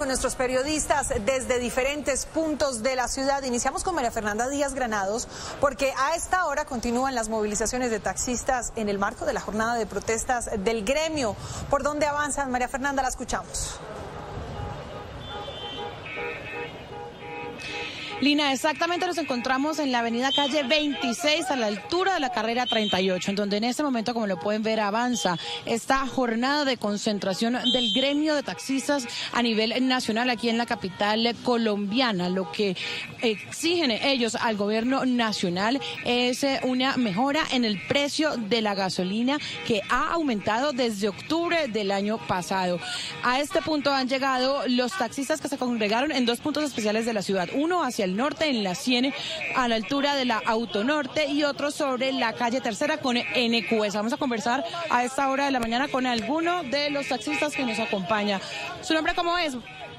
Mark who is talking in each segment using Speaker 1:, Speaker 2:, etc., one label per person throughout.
Speaker 1: Con nuestros periodistas desde diferentes puntos de la ciudad. Iniciamos con María Fernanda Díaz Granados porque a esta hora continúan las movilizaciones de taxistas en el marco de la jornada de protestas del gremio. ¿Por dónde avanzan? María Fernanda, la escuchamos.
Speaker 2: Lina, exactamente nos encontramos en la avenida calle 26 a la altura de la carrera 38, en donde en este momento, como lo pueden ver, avanza esta jornada de concentración del gremio de taxistas a nivel nacional aquí en la capital colombiana. Lo que exigen ellos al gobierno nacional es una mejora en el precio de la gasolina que ha aumentado desde octubre del año pasado. A este punto han llegado los taxistas que se congregaron en dos puntos especiales de la ciudad, uno hacia el norte en la Ciene a la altura de la Autonorte y otro sobre la calle Tercera con NQS. Vamos a conversar a esta hora de la mañana con alguno de los taxistas que nos acompaña. ¿Su nombre cómo es?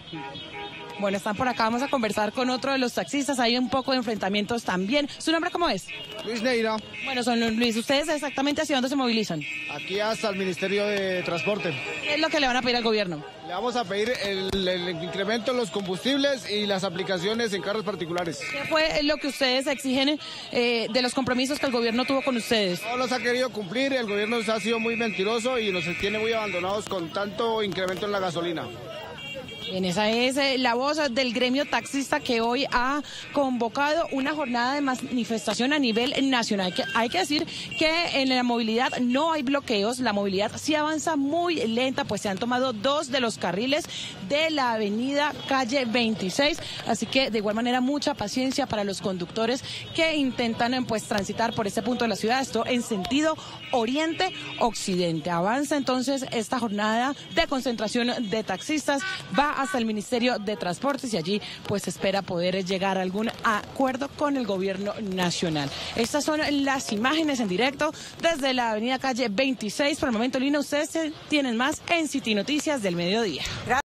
Speaker 2: Bueno, están por acá, vamos a conversar con otro de los taxistas, hay un poco de enfrentamientos también. ¿Su nombre cómo es?
Speaker 3: Luis Neira.
Speaker 2: Bueno, son Luis, ¿ustedes exactamente hacia dónde se movilizan?
Speaker 3: Aquí hasta el Ministerio de Transporte.
Speaker 2: ¿Qué es lo que le van a pedir al gobierno?
Speaker 3: Le vamos a pedir el incremento en los combustibles y las aplicaciones en carros particulares.
Speaker 2: ¿Qué fue lo que ustedes exigen de los compromisos que el gobierno tuvo con ustedes?
Speaker 3: No los ha querido cumplir, el gobierno ha sido muy mentiroso y nos tiene muy abandonados con tanto incremento en la gasolina.
Speaker 2: Bien, esa es la voz del gremio taxista que hoy ha convocado una jornada de manifestación a nivel nacional. Hay que decir que en la movilidad no hay bloqueos, la movilidad sí avanza muy lenta, pues se han tomado dos de los carriles de la avenida calle 26, así que de igual manera mucha paciencia para los conductores que intentan pues transitar por este punto de la ciudad, esto en sentido oriente-occidente. Avanza entonces esta jornada de concentración de taxistas, va hasta el Ministerio de Transportes y allí pues espera poder llegar a algún acuerdo con el gobierno nacional. Estas son las imágenes en directo desde la avenida calle 26. Por el momento, Lina, ustedes tienen más en City Noticias del Mediodía.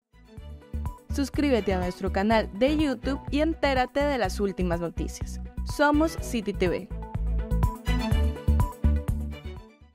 Speaker 4: Suscríbete a nuestro canal de YouTube y entérate de las últimas noticias. Somos City TV.